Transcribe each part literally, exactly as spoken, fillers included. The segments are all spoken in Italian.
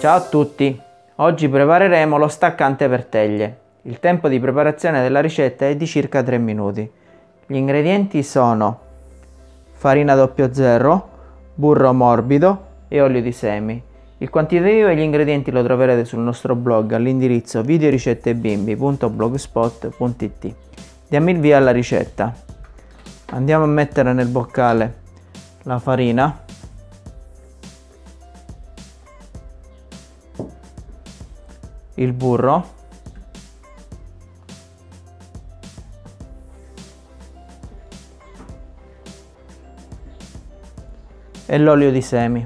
Ciao a tutti! Oggi prepareremo lo staccante per teglie. Il tempo di preparazione della ricetta è di circa tre minuti. Gli ingredienti sono farina zero zero, burro morbido e olio di semi. Il quantitativo e gli ingredienti lo troverete sul nostro blog all'indirizzo videoricettebimbi punto blogspot punto it. Diamo il via alla ricetta. Andiamo a mettere nel boccale la farina, il burro, e l'olio di semi.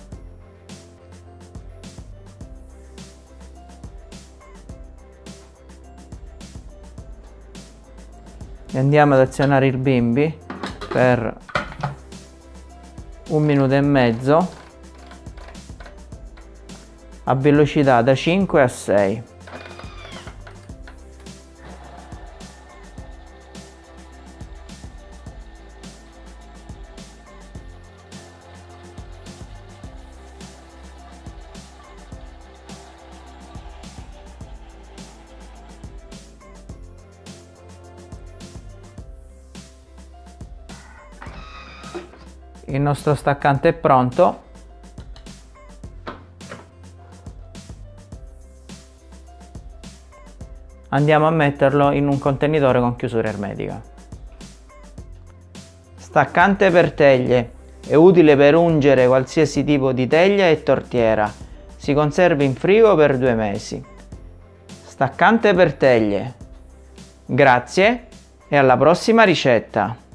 E andiamo ad azionare il bimbi per un minuto e mezzo a velocità da cinque a sei. Il nostro staccante è pronto. Andiamo a metterlo in un contenitore con chiusura ermetica. Staccante per teglie. È utile per ungere qualsiasi tipo di teglia e tortiera. Si conserva in frigo per due mesi. Staccante per teglie. Grazie e alla prossima ricetta!